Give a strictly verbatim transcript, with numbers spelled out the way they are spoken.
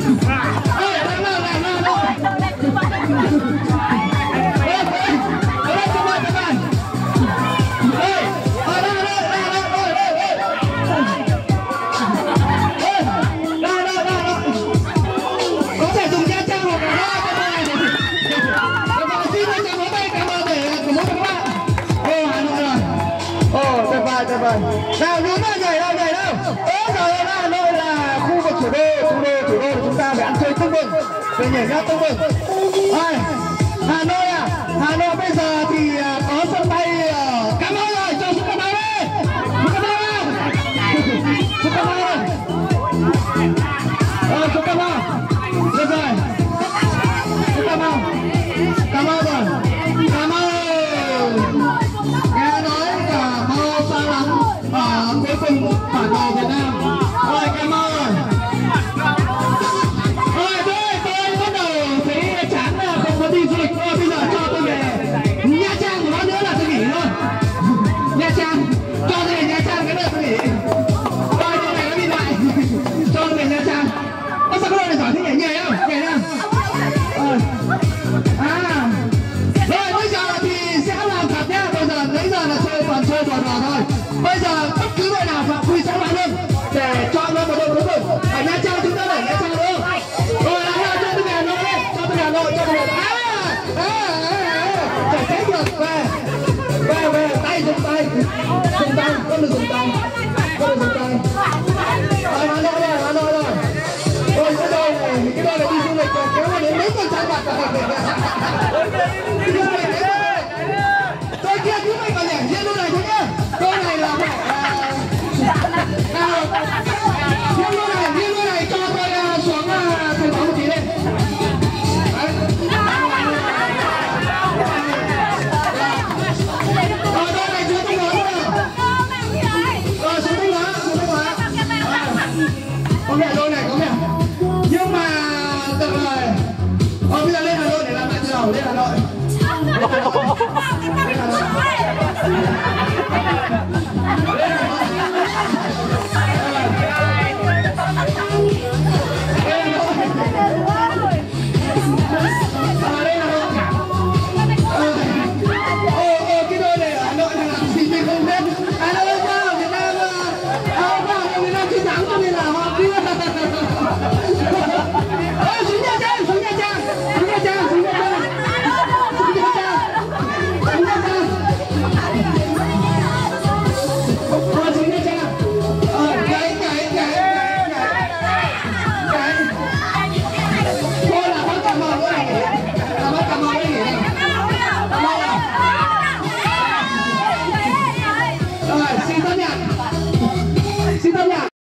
Nào nhún nào nhảy đâu nhảy đâu. Ôi trời ơi, Hà Nội là khu vực thủ đô, thủ đô thủ đô của chúng ta phải ăn chơi tưng bừng, phải nhảy nhót tưng bừng. Rồi, Hà Nội à, Hà Nội bây giờ thì có sân bay ở Cà Mau rồi, cho xuống Cà Mau đi, xuống Cà Mau đi, xuống Cà Mau đi, rồi xuống Cà Mau, được rồi, xuống Cà Mau, Cà Mau rồi, Cà Mau. Nghe nói Cà Mau xa lắm, ở cuối cùng phản đồ Việt Nam. Rồi Cà Mau rồi. Rồi tôi tôi bắt đầu thấy chán là không có đi du lịch. Rồi bây giờ cho tôi về Nha Trang, một lát nữa là tôi nghỉ luôn. Nha Trang, cho tôi về Nha Trang cái nữa tôi nghỉ. Rồi chỗ này nó bị lại, cho tôi về Nha Trang. Ơ sao cái đội này giỏi thế nhảy nhảy không? Nhảy nào. Rồi. À. Rồi bây giờ thì sẽ làm thật nhá. Bây giờ nãy giờ là chơi toàn chơi trò trò thôi. Bây giờ bất cứ đội nào phạm quy sẽ loại luôn để chọn ra một đội cuối cùng. Ở Nha Trang chúng ta để Nha Trang đúng không? Rồi là cho tôi về Hà Nội đi, cho tôi về Hà Nội, cho tôi về. À, à, à, phải tránh được. Về, về, về, tay dùng tay, dùng tay, không được dùng tay, không được dùng tay. Rồi Hà Nội rồi, Hà Nội rồi. Rồi cái đội này, cái đội này đi du lịch rồi, kéo đến mấy con trai mặt rồi. Đi du lịch đấy. Tôi kia cứ mày vào nhảy riêng lúc này thôi nhá. Tôi này là phải nào riêng lúc này, riêng lúc này cho tôi xuống thành phố một tí đi. Rồi tôi này xuống Thanh Hóa nữa. Rồi xuống Thanh Hóa, xuống Thanh Hóa. Có mẹ đôi này có mẹ. Nhưng mà được rồi. Rồi bây giờ lên Hà Nội để làm lại từ đầu, lên Hà Nội.